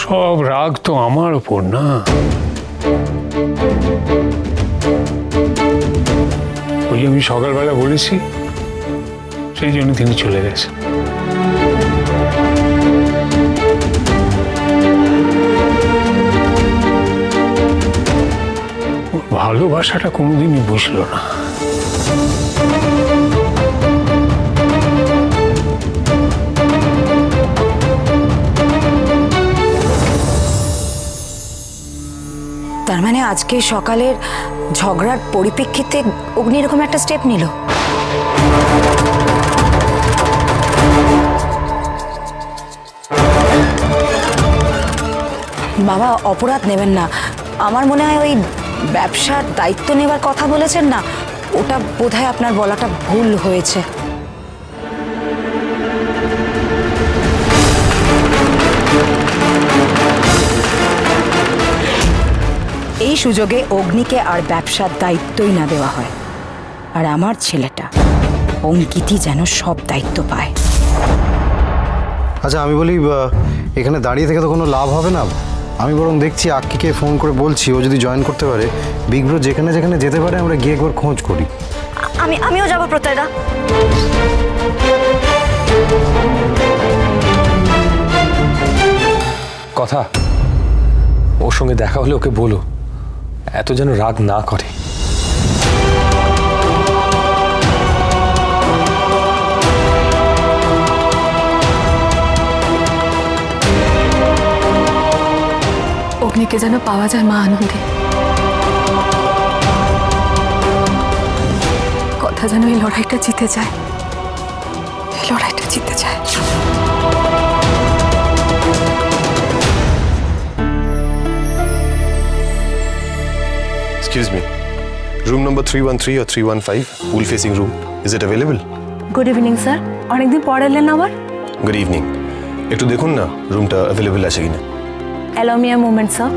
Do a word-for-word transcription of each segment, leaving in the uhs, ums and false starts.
সব রাগ তো আমার উপর না। ওই আমি সকালবেলা বলেছি, সেই জন্য তিনি চলে গেছে। ভালোবাসাটা কোনোদিনই বুঝলো না। তার মানে আজকে সকালের ঝগড়ার পরিপ্রেক্ষিতে অগ্নি এরকম একটা স্টেপ নিল। বাবা অপরাধ নেবেন না, আমার মনে হয় ওই ব্যবসার দায়িত্ব নেবার কথা বলেছেন না, ওটা বোধহয় আপনার বলাটা ভুল হয়েছে। এই সুযোগে অগ্নিকে আর ব্যবসার দায়িত্বই না দেওয়া হয়, আর আমার ছেলেটা অঙ্কিতই যেন সব দায়িত্ব পায়। আচ্ছা আমি বলি, এখানে দাঁড়িয়ে থেকে তো কোনো লাভ হবে না। আমি বরং দেখছি আক্কিকে ফোন করে বলছি, ও যদি জয়েন করতে পারে বিগ ব্রো যেখানে যেখানে যেতে পারে আমরা গিয়ে একবার খোঁজ করি। আমি আমিও যাবো প্রত্যয়দা। কথা ওর সঙ্গে দেখা হলে ওকে বলো এত যেন রাগ না করে। অগ্নিকে যেন পাওয়া যায় মা আনন্দে, কথা যেন এই লড়াইটা জিতে যায়, এই লড়াইটা জিতে যায়। Excuse me, room number three one three or three one five, pool facing room. Is it available? Good evening sir, অনেকদিন পর এলেন আবার। Good evening. একটু দেখুন না রুমটা অ্যাভেলেবল আছে কিনা। Allow me a moment sir.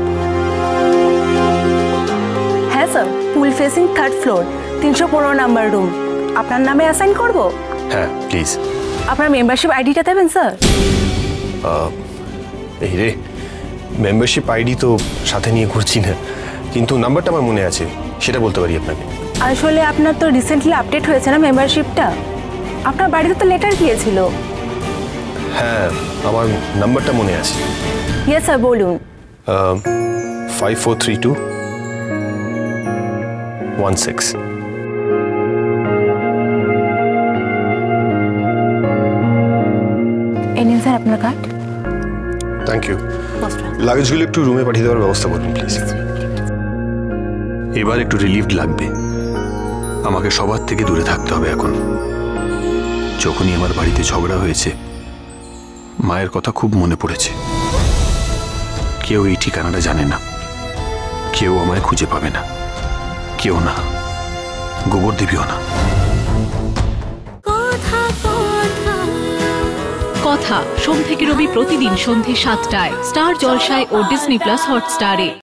হ্যাঁ sir, pool facing third floor, তিনশো পনেরো নাম্বার রুম। আপনার নামে অ্যাসাইন করব? হ্যাঁ প্লিজ। আপনার মেম্বারশিপ আইডিটা দেবেন স্যার। এই রে, মেম্বারশিপ আইডি তো সাথে নিয়ে ঘুরছি না, কিন্তু নাম্বারটা আমার মনে আছে, সেটা বলতে পারি আপনাকে। আসলে আপনার তো রিসেন্টলি আপডেট হয়েছে না মেম্বারশিপটা, আপনার বাড়িতে তো লেটার গিয়েছিল। হ্যাঁ আমার নাম্বারটা মনে আছে। ইয়েস স্যার বলুন। Five four three two one six. এই নিন স্যার আপনার কার্ড। Thank you. লাগেজগুলো একটু রুমে পাঠিয়ে দেওয়ার ব্যবস্থা করুন প্লিজ। এবার একটু রিলিফড লাগবে। আমাকে সবার থেকে দূরে থাকতে হবে এখন। যখনই আমার বাড়িতে ঝগড়া হয়েছে মায়ের কথা খুব মনে পড়েছে। কেউ এই ঠিকানাটা জানে না, কেউ আমায় খুঁজে পাবে না, কেউ না, গোবর দেবীও না। কথা সোম থেকে রবি প্রতিদিন সন্ধে সাতটায় স্টার জলসায় ও ডিজনি প্লাস হটস্টারে।